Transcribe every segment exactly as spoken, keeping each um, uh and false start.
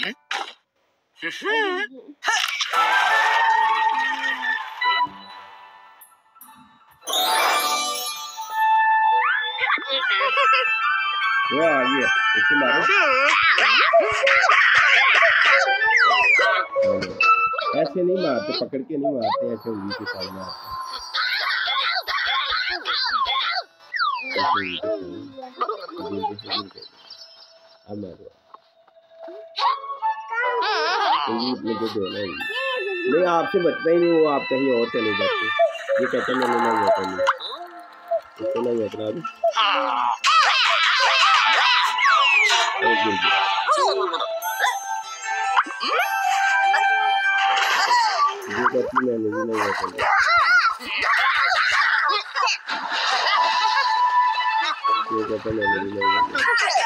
वो आ गया इसको मारो। ऐसे नहीं मारते, पकड़ के नहीं मारते, ऐसे उंगली के साथ मारते। अब मारो मुझे दो ना, नहीं आपसे बचता ही नहीं, वो आप कहीं और चले जाते। ये कहते मैंने नहीं होता, नहीं इसको नहीं होता अभी। ये कहती मैंने भी नहीं होता, ये कहता मैंने भी नहीं होता।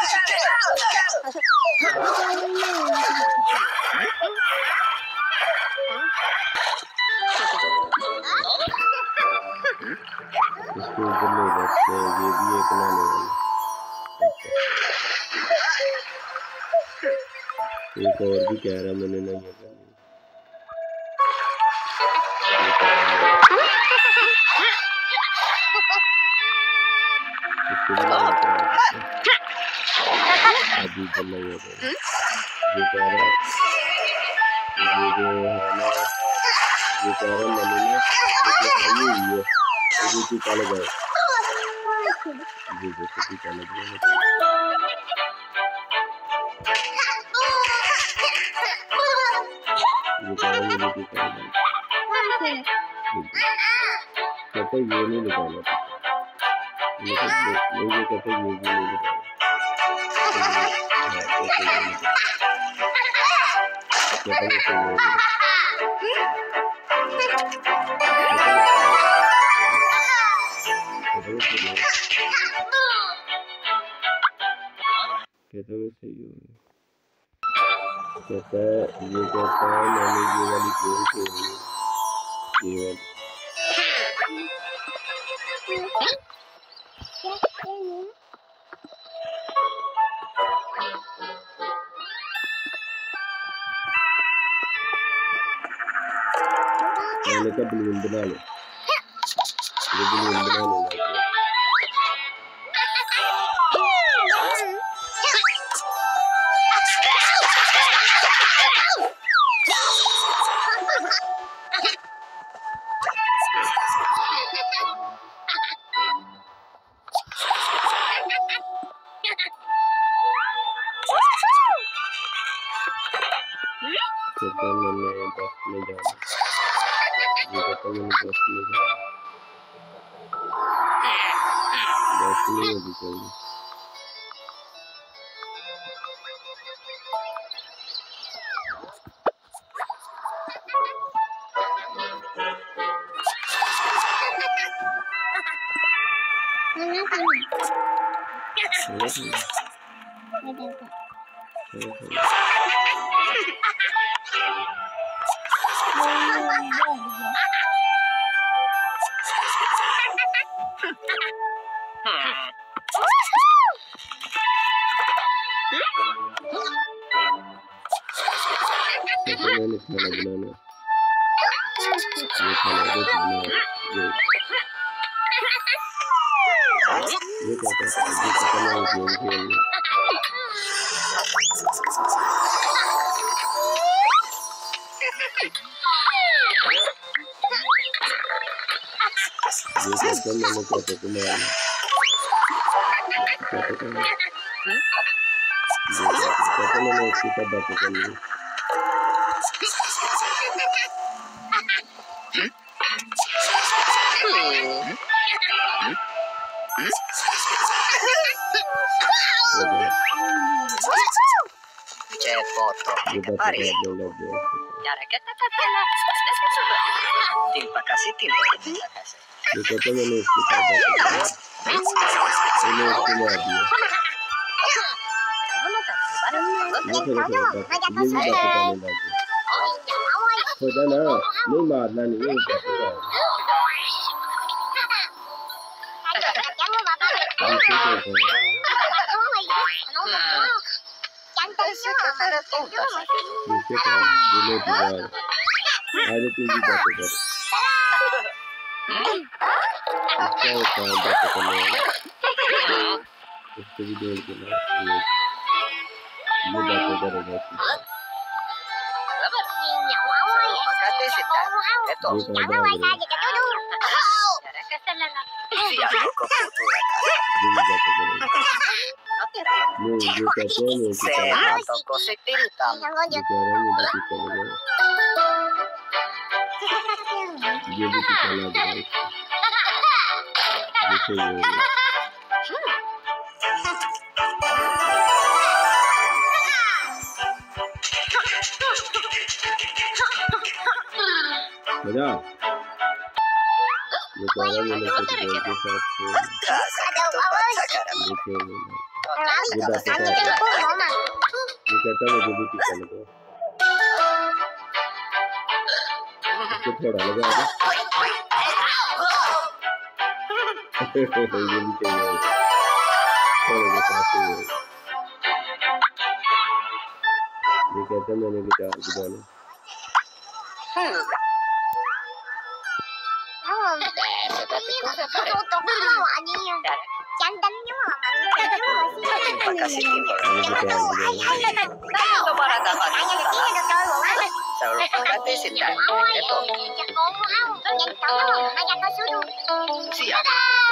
इसके ऊपर नहीं बैठते, ये भी एक ना लेवल। एक और भी कह रहा मैंने नहीं होता। अभी तो नहीं होता, ये कह रहा ये जो है ना, ये कह रहा मैंने ना ये हुई है, ये भी काले गए, ये जैसे भी काले गए। ये कह रहा मुझे भी काले गए, कहते ये नहीं निकाला, लेकिन ये कहते ये भी नहीं निकाला। कहता है सही हो, कहता है ये कहता है मैंने ये वाली गेम खेली, ये वाली मैंने कहा बलून बना लो, ये बलून बना लो। कहता मैंने बस में जाना, ये कहता मैंने बस में जाना, बस नहीं होगी चाहिए। मैंने खाना बनाना, ये खाना बनाना, ये ये क्या करता है, ये पता नहीं गेम खेलना। ये कहता मैंने कहता तुम्हारा कहता मैंने उसकी तब बातें करनी। C'è foto, pare. Chiara che ta ta ta la. Timpa kasi timpa kasi. ये कहता मैंने उसकी तब बातें करनी, मैंने उसको मार दिया। ये फिर ये भी बातें करने लगे। खुदा ना नहीं मारना नहीं है कहता है। नीचे का दिलो दीवार आज तू भी बात कर इसका एक काम बात करने वाला इसको भी जोड़ के ना ये ये बातें करेगा नहीं ये कहते हैं ये Se la tocó se tirita. ये कह रहे हैं ये भी चलेगा ये भी चला जाएगा जैसे ये मजा ये कह रहा है मैंने कुछ देर के साथ देखे ये बात है ये कहता है मुझे भी टीका लगा इसको थोड़ा लगा आगे ये भी चाहिए थोड़ा के साथ ये कहता है मैंने गिटार बजाना Makasih timbul. Itu para dapat. Selalu kata sita. Itu. Siap.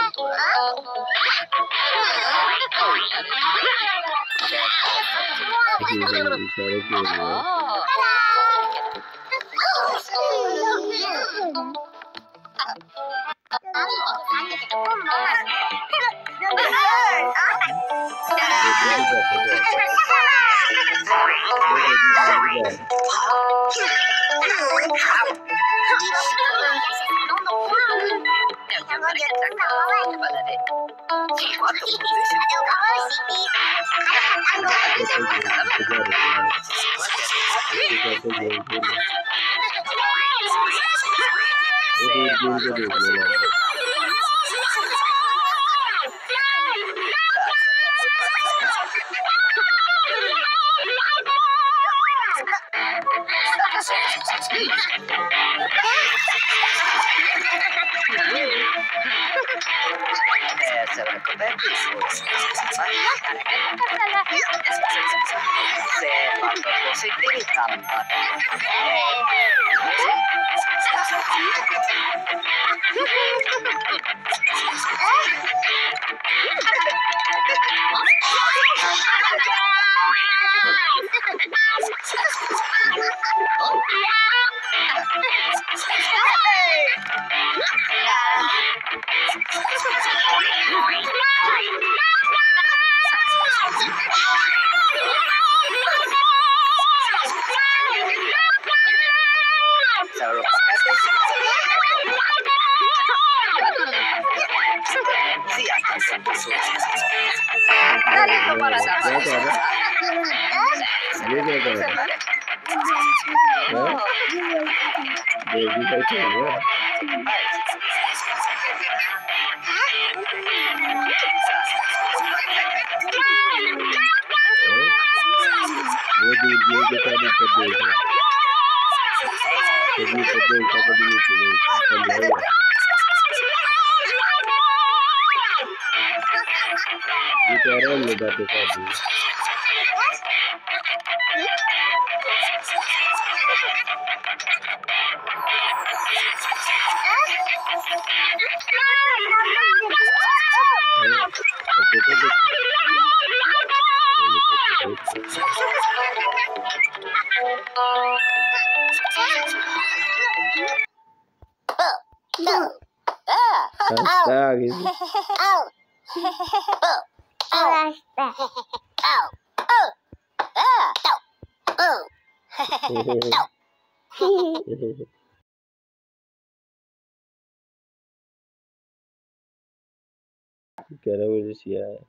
कह रहा मुझे सिया है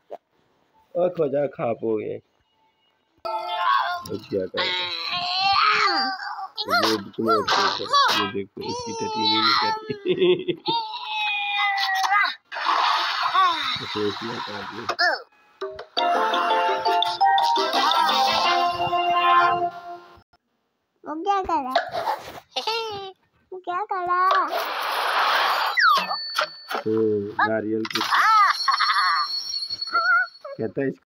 और खोजा खाप हो गए सिया का ये तुम ये देखो इसकी टटी नहीं निकलती तो सिया का वो क्या कर रहा है? वो क्या कर रहा है? तो नारियल के कहता है इसको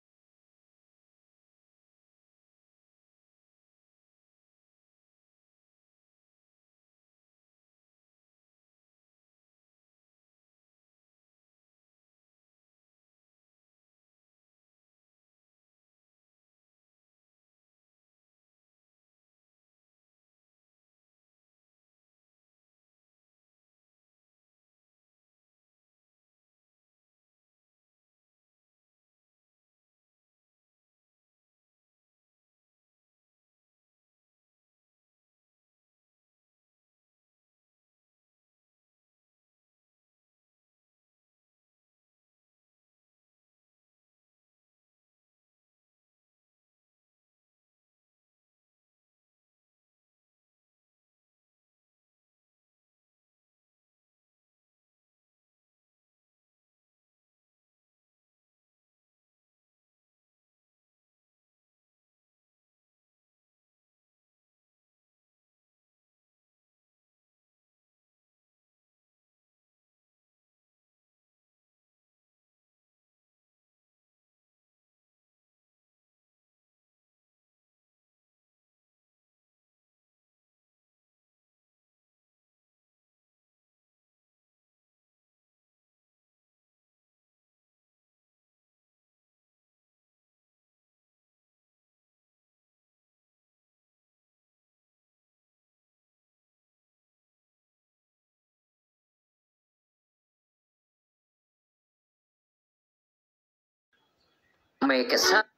Make a sound.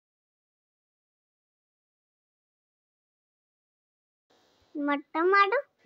मट्टा मारो